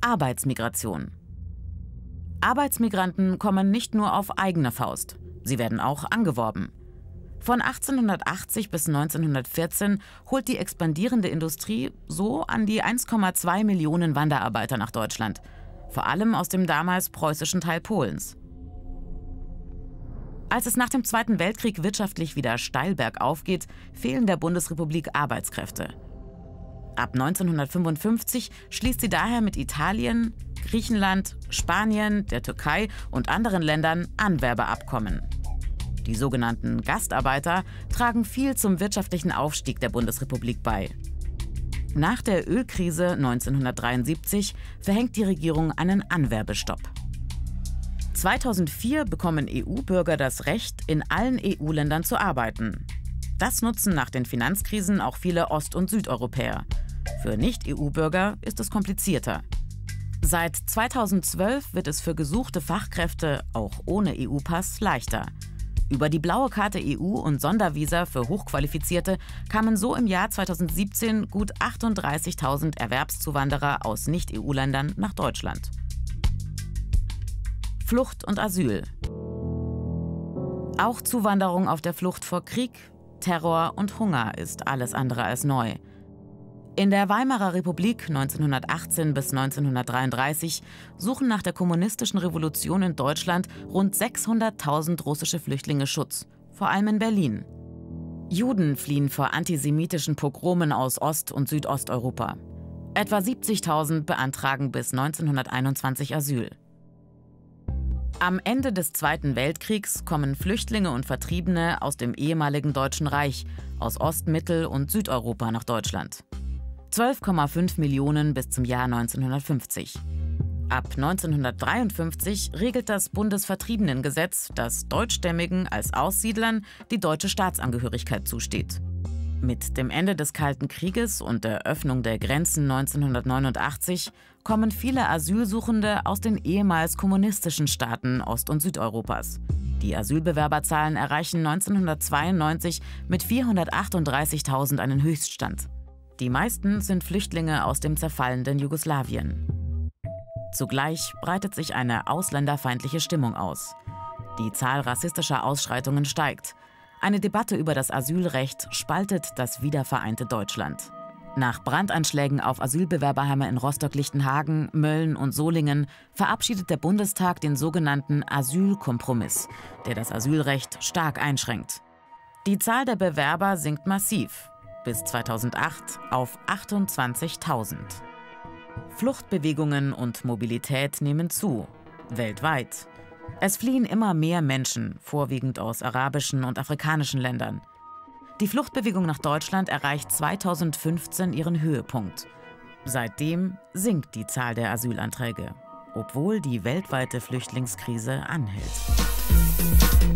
Arbeitsmigration. Arbeitsmigranten kommen nicht nur auf eigene Faust, sie werden auch angeworben. Von 1880 bis 1914 holt die expandierende Industrie so an die 1,2 Millionen Wanderarbeiter nach Deutschland, vor allem aus dem damals preußischen Teil Polens. Als es nach dem Zweiten Weltkrieg wirtschaftlich wieder steil bergauf geht, fehlen der Bundesrepublik Arbeitskräfte. Ab 1955 schließt sie daher mit Italien, Griechenland, Spanien, der Türkei und anderen Ländern Anwerbeabkommen. Die sogenannten Gastarbeiter tragen viel zum wirtschaftlichen Aufstieg der Bundesrepublik bei. Nach der Ölkrise 1973 verhängt die Regierung einen Anwerbestopp. 2004 bekommen EU-Bürger das Recht, in allen EU-Ländern zu arbeiten. Das nutzen nach den Finanzkrisen auch viele Ost- und Südeuropäer. Für Nicht-EU-Bürger ist es komplizierter. Seit 2012 wird es für gesuchte Fachkräfte, auch ohne EU-Pass, leichter. Über die blaue Karte EU und Sondervisa für Hochqualifizierte kamen so im Jahr 2017 gut 38.000 Erwerbszuwanderer aus Nicht-EU-Ländern nach Deutschland. Flucht und Asyl. Auch Zuwanderung auf der Flucht vor Krieg, Terror und Hunger ist alles andere als neu. In der Weimarer Republik 1918 bis 1933 suchen nach der kommunistischen Revolution in Deutschland rund 600.000 russische Flüchtlinge Schutz, vor allem in Berlin. Juden fliehen vor antisemitischen Pogromen aus Ost- und Südosteuropa. Etwa 70.000 beantragen bis 1921 Asyl. Am Ende des Zweiten Weltkriegs kommen Flüchtlinge und Vertriebene aus dem ehemaligen Deutschen Reich, aus Ost-, Mittel- und Südeuropa nach Deutschland. 12,5 Millionen bis zum Jahr 1950. Ab 1953 regelt das Bundesvertriebenengesetz, dass Deutschstämmigen als Aussiedlern die deutsche Staatsangehörigkeit zusteht. Mit dem Ende des Kalten Krieges und der Öffnung der Grenzen 1989 kommen viele Asylsuchende aus den ehemals kommunistischen Staaten Ost- und Südeuropas. Die Asylbewerberzahlen erreichen 1992 mit 438.000 einen Höchststand. Die meisten sind Flüchtlinge aus dem zerfallenden Jugoslawien. Zugleich breitet sich eine ausländerfeindliche Stimmung aus. Die Zahl rassistischer Ausschreitungen steigt. Eine Debatte über das Asylrecht spaltet das wiedervereinte Deutschland. Nach Brandanschlägen auf Asylbewerberheime in Rostock-Lichtenhagen, Mölln und Solingen verabschiedet der Bundestag den sogenannten Asylkompromiss, der das Asylrecht stark einschränkt. Die Zahl der Bewerber sinkt massiv, bis 2008 auf 28.000. Fluchtbewegungen und Mobilität nehmen zu, weltweit. Es fliehen immer mehr Menschen, vorwiegend aus arabischen und afrikanischen Ländern. Die Fluchtbewegung nach Deutschland erreicht 2015 ihren Höhepunkt. Seitdem sinkt die Zahl der Asylanträge, obwohl die weltweite Flüchtlingskrise anhält.